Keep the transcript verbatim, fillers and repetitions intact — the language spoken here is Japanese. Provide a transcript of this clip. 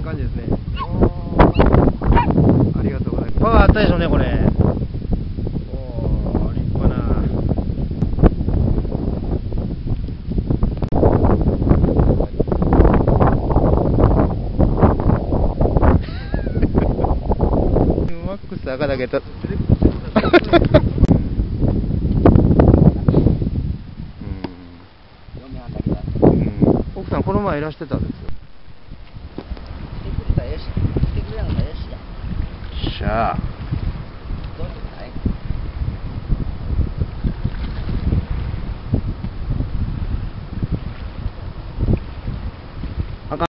感じですね。ありがとうございます。パワーあったでしょうねこれ。おー、立派な。マックス赤だけと。奥さんこの前いらしてたんですよ。来てくれたらよし。来てくれなかったらよしや。しゃあ。